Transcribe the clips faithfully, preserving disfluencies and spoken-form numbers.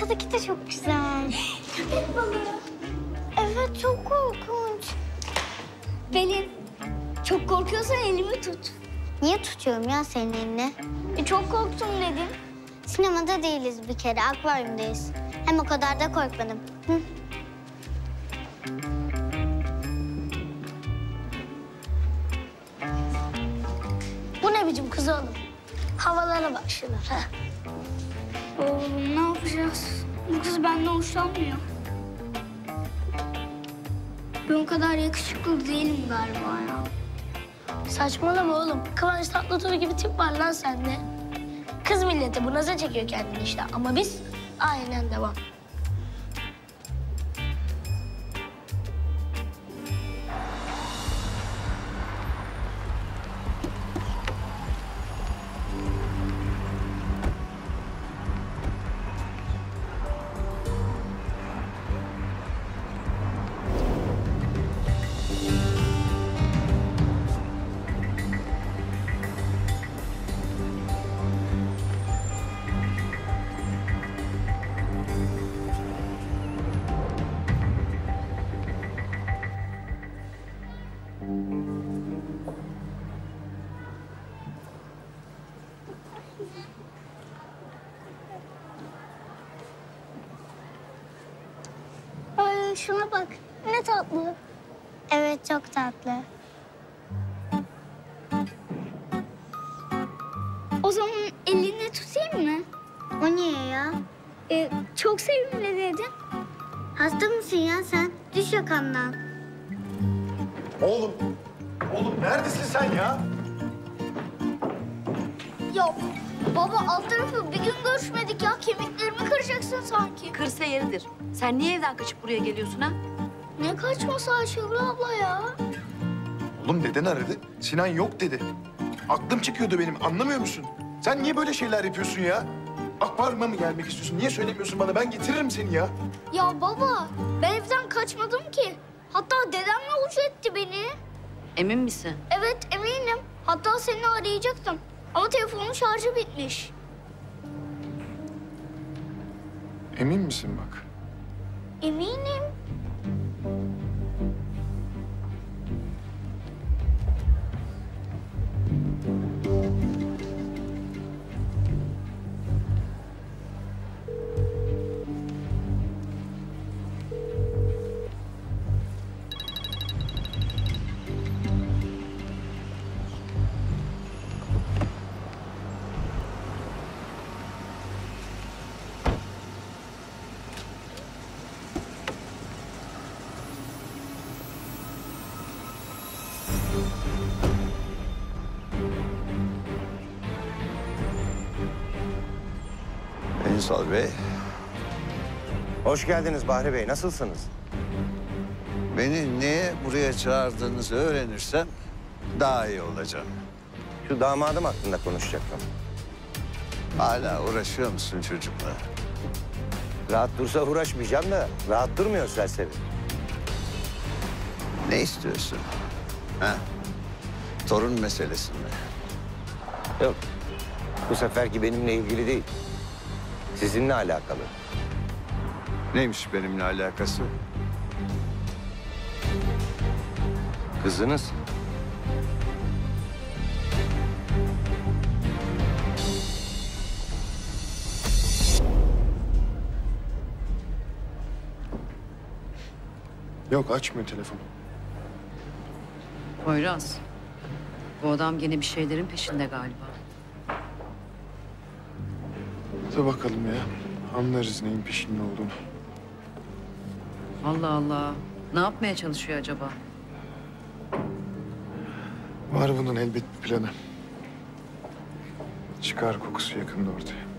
aşağıdaki de çok güzel. Köpek balığı. Evet, çok korkunç. Pelin, çok korkuyorsan elimi tut. Niye tutuyorum ya senin elini? E, çok korktum dedim. Sinemada değiliz bir kere, akvaryumdayız. Hem o kadar da korkmadım. Hı? Bu ne biçim kız oğlum? Havalara bak şuna. Oğlum ne yapacağız? Bu kız benden hoşlanmıyor. Ben o kadar yakışıklı değilim galiba ya. Saçmalama oğlum. Kıvanç Tatlıtuğ gibi tip var lan sende. Kız milleti bu naza çekiyor kendini işte. Ama biz aynen devam. Ay şuna bak, ne tatlı. Evet, çok tatlı. O zaman elini tutayım mı? O niye ya? Ee, çok sevimli dedin. Hasta mısın ya sen? Düş yakamdan. Oğlum, oğlum neredesin sen ya? Yok. Baba alt tarafı bir gün görüşmedik ya. Kemiklerimi kıracaksın sanki. Kırsa yeridir. Sen niye evden kaçıp buraya geliyorsun ha? Ne kaçması Ayşegül abla ya? Oğlum deden aradı. Sinan yok dedi. Aklım çıkıyordu benim, anlamıyor musun? Sen niye böyle şeyler yapıyorsun ya? Akvaryuma mı gelmek istiyorsun? Niye söylemiyorsun bana? Ben getiririm seni ya. Ya baba, ben evden kaçmadım ki. Hatta dedem yolcu etti beni. Emin misin? Evet, eminim. Hatta seni arayacaktım. Ama telefonun şarjı bitmiş. Emin misin bak? Eminim. Ünsal Bey, Hoş geldiniz Bahri Bey. Nasılsınız? beni niye buraya çağırdığınızı öğrenirsem daha iyi olacağım. Şu damadım hakkında konuşacaktım. Hala uğraşıyor musun çocukla? Rahat dursa uğraşmayacağım da rahat durmuyor serseri. Ne istiyorsun? Ha? Torun meselesi mi? Yok. Bu seferki benimle ilgili değil. Sizinle alakalı. Neymiş benimle alakası? Kızınız. Yok, açmıyor telefonu. Poyraz. Bu adam gene bir şeylerin peşinde galiba. Dur bakalım ya. Anlarız neyin peşinde olduğunu. Allah Allah. Ne yapmaya çalışıyor acaba? Var bunun elbet bir planı. Çıkar kokusu yakında ortaya.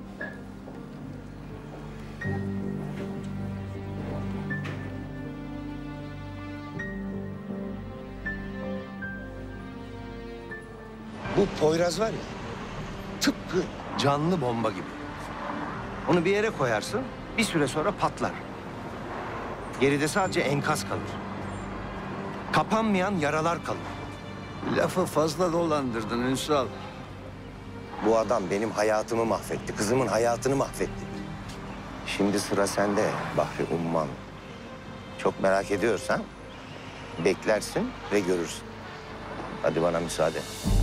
Bu Poyraz var ya, tıpkı canlı bomba gibi. Onu bir yere koyarsın, bir süre sonra patlar. Geride sadece enkaz kalır. Kapanmayan yaralar kalır. Lafı fazla dolandırdın Ünsal. Bu adam benim hayatımı mahvetti, kızımın hayatını mahvetti. Şimdi sıra sende Bahri Umman. Çok merak ediyorsan beklersin ve görürsün. Hadi bana müsaade.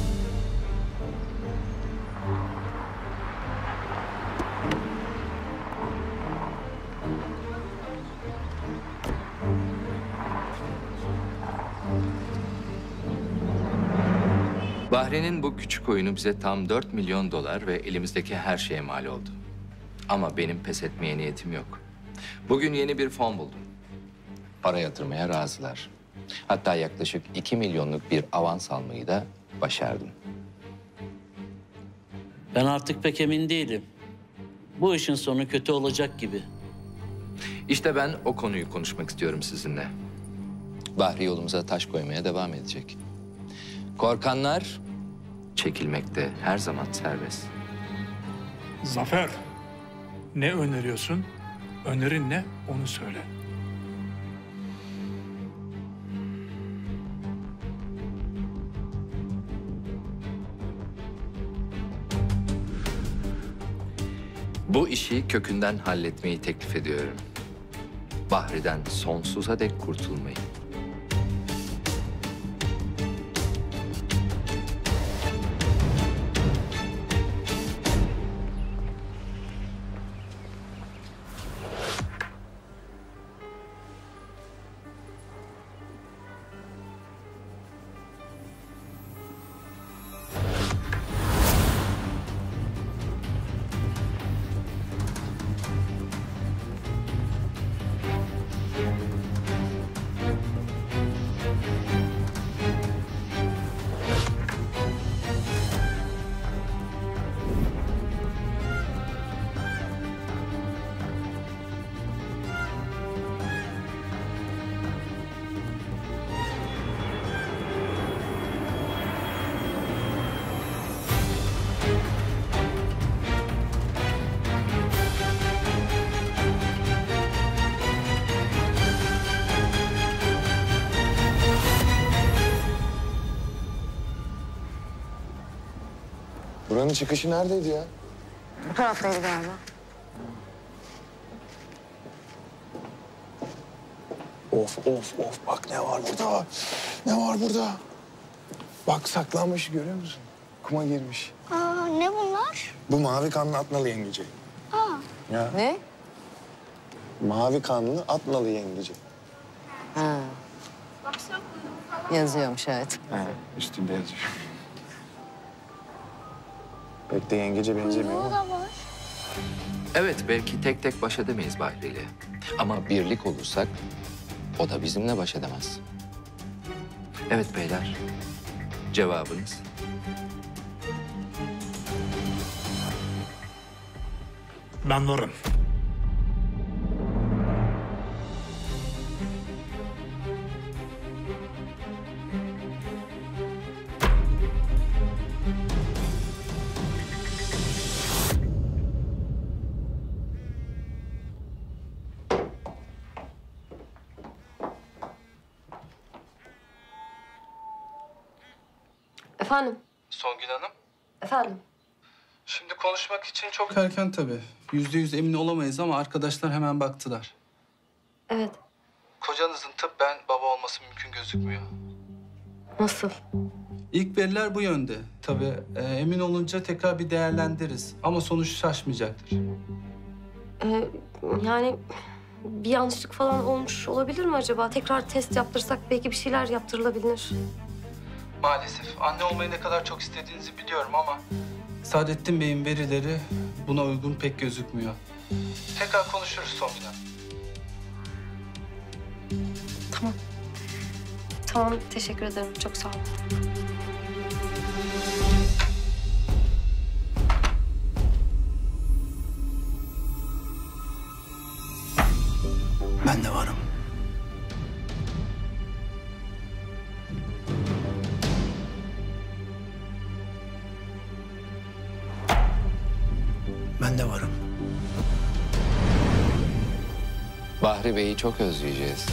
Bahri'nin bu küçük oyunu bize tam dört milyon dolar ve elimizdeki her şeye mal oldu. Ama benim pes etmeye niyetim yok. Bugün yeni bir fon buldum. Para yatırmaya razılar. Hatta yaklaşık iki milyonluk bir avans almayı da başardım. Ben artık pek emin değilim. Bu işin sonu kötü olacak gibi. İşte ben o konuyu konuşmak istiyorum sizinle. Bahri yolumuza taş koymaya devam edecek. Korkanlar çekilmekte her zaman serbest. Zafer, ne öneriyorsun? Önerin ne? Onu söyle. Bu işi kökünden halletmeyi teklif ediyorum. Bahri'den sonsuza dek kurtulmayı. Buranın çıkışı neredeydi ya? Bu taraftaydı galiba. Of of of bak ne var burada? Ne var burada? Bak saklanmış görüyor musun? Kuma girmiş. Aa, ne bunlar? Bu mavi kanlı Atnalı yengeci. Aa, Ya Ne? mavi kanlı Atnalı yengeci. Ha. Yazıyormuş evet. He, üstünde yazıyor. Pek de yengece benzemiyor kuyruğu ama. da var. Evet, belki tek tek baş edemeyiz Bahri'yle. Ama birlik olursak o da bizimle baş edemez. Evet beyler, cevabınız? Ben varım. Efendim? Songül Hanım, Efendim? şimdi konuşmak için çok erken tabii. Yüzde yüz emin olamayız ama arkadaşlar hemen baktılar. Evet. Kocanızın tıbben baba olması mümkün gözükmüyor. Nasıl? İlk veriler bu yönde. Tabii e, emin olunca tekrar bir değerlendiririz. Ama sonuç şaşmayacaktır. Ee, yani bir yanlışlık falan olmuş olabilir mi acaba? Tekrar test yaptırsak belki bir şeyler yaptırılabilir. Maalesef. Anne olmayı ne kadar çok istediğinizi biliyorum ama... Saadettin Bey'in verileri buna uygun pek gözükmüyor. Tekrar konuşuruz Songül Hanım. Tamam. Tamam, teşekkür ederim. Çok sağ ol. Ben de varım. Ben de varım. Bahri Bey'i çok özleyeceğiz.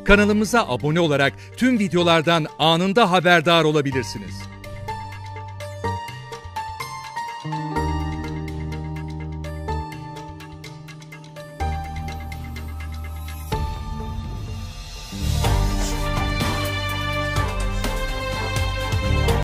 kanalımıza abone olarak tüm videolardan anında haberdar olabilirsiniz.